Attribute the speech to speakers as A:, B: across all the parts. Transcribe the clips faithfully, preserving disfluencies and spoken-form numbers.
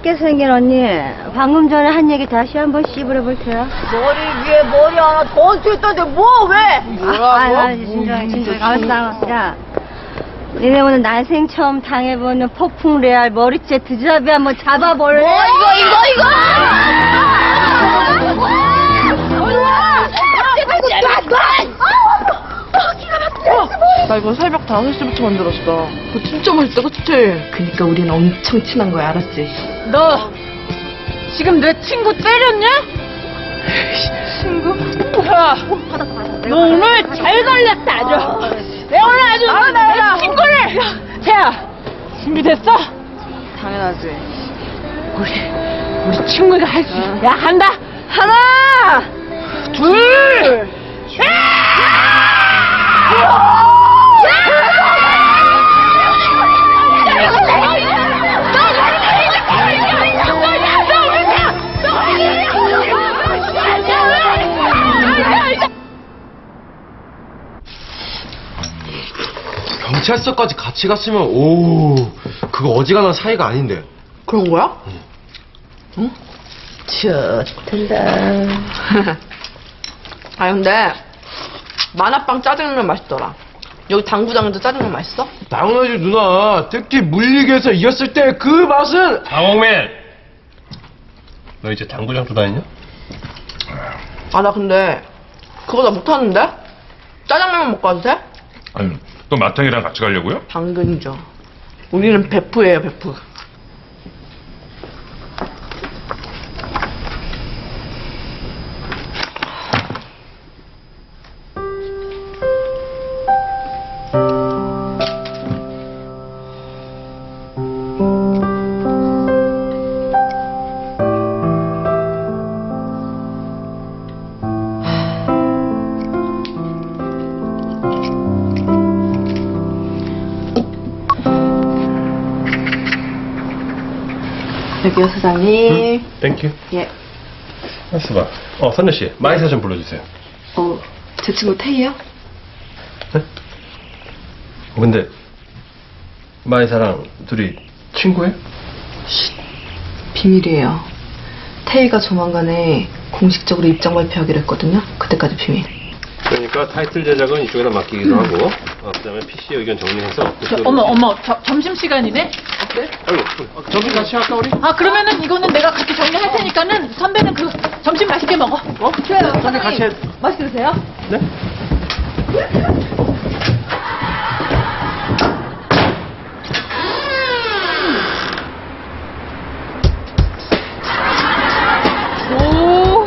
A: 재밌게 생긴 언니. 방금 전에 한 얘기 다시 한번 씹으려볼게요.
B: 머리 위에 머리 하나 더 얹혀있던데 뭐 왜?
A: 뭐라고? 아, 아, 진정해, 진정해. 가만있어. 야, 니네 오늘 난생 처음 당해보는 폭풍 레알 머리채 드잡이 한번 잡아볼래?
B: 뭐 이거 이거 이거!
C: 나 이거 새벽 다섯 시부터 만들었어. 그거 진짜 맛있다, 그치?
D: 그니까 우린 엄청 친한 거야, 알았지?
C: 너 지금 내 친구 때렸냐? 친구? 야, 너 오늘 잘 걸렸다, 아주. 내가 오늘 아주 아, 내 친구를. 태야, 준비됐어?
D: 당연하지.
C: 우리 우리 친구가 할 수 있어. 야, 간다. 하나, 둘, 셋.
E: 경찰서까지 같이 갔으면 오 그거 어지간한 사이가 아닌데.
C: 그런 거야?
D: 응? 좋더라.
C: 아 근데 만화빵 짜장면 맛있더라. 여기 당구장에도 짜장면 맛있어?
E: 당연하지 누나. 특히 물리기에서 이겼을 때 그 맛은.
F: 강홍맨, 너 이제 당구장 또 다니냐?
C: 아 나 근데 그거 다 못하는데? 짜장면만 먹고 와도 돼?
F: 아니, 또 마탱이랑 같이 가려고요?
C: 당근이죠. 우리는 베프예요, 베프. 여기요, 사장님.
F: 땡큐.
C: 예.
F: 알았어 봐. 어, 선녀씨, 마이사 좀 불러주세요.
D: 어, 제 친구 태희요?
F: 네? 어, 근데 마이사랑 둘이 친구예요?
D: 비밀이에요. 태희가 조만간에 공식적으로 입장 발표하기로 했거든요. 그때까지 비밀.
F: 그러니까 타이틀 제작은 이쪽에다 맡기기도 하고, 어, 그다음에 피씨 의견 정리해서. 그쪽으로...
G: 어머 어머 저, 점심시간이네?
F: 그래? 아이고, 어, 점심 같이 할까 우리?
G: 아 그러면은 이거는 내가 같이 정리할 테니까는 선배는 그 점심 맛있게 먹어.
F: 어?
G: 그래요.
F: 선배 같이 해.
G: 맛있게 드세요.
F: 네?
C: 오.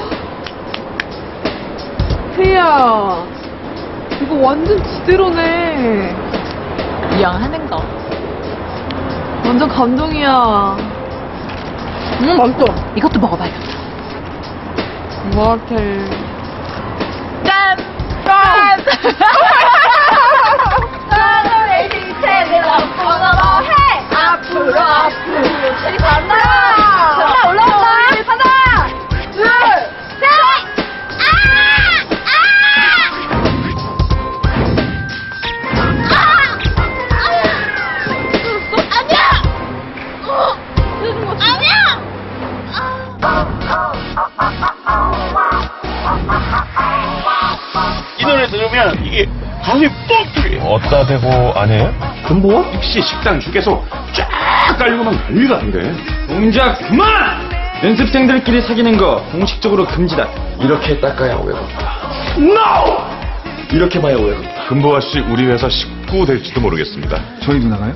C: 태희야. 이거 완전 지대로네.
G: 이왕 하는 거.
C: 완전 감동이야. 음, 맛있어.
G: 이것도 먹어봐야겠다.
C: 뭐 같아.
G: 짠! 짠!
B: 앞으로 앞으로 체리 간다. 자 올라온다. 하나, 둘, 셋.
H: 이 노래 들으면 이게 가슴이 뻥 뚫려.
F: 어디다 대고 안 해요?
H: 근본 입시 식당 휴게소 쫙 깔리고 막 난리 같은데.
I: 동작 그만! 연습생들끼리 사귀는 거 공식적으로 금지다. 이렇게 닦아야 오해겁니다.
H: NO!
I: 이렇게 봐야 오해겁니다.
F: 금보아 씨, 우리 회사 식구 될지도 모르겠습니다.
I: 저희 누나가요?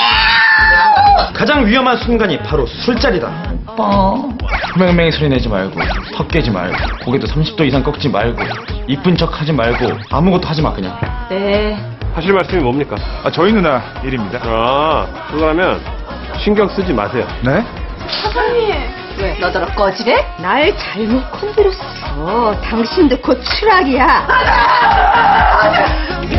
I: 가장 위험한 순간이 바로 술자리다. 맹맹이 소리 내지 말고, 턱 깨지 말고, 고개도 삼십 도 이상 꺾지 말고, 이쁜 척 하지 말고, 아무것도 하지 마 그냥.
G: 네.
F: 하실 말씀이 뭡니까?
H: 아, 저희 누나 일입니다.
F: 아, 그거라면 신경 쓰지 마세요.
H: 네?
A: 왜? 너더러 꺼지래? 날 잘못 건드렸어. 당신도 곧 추락이야.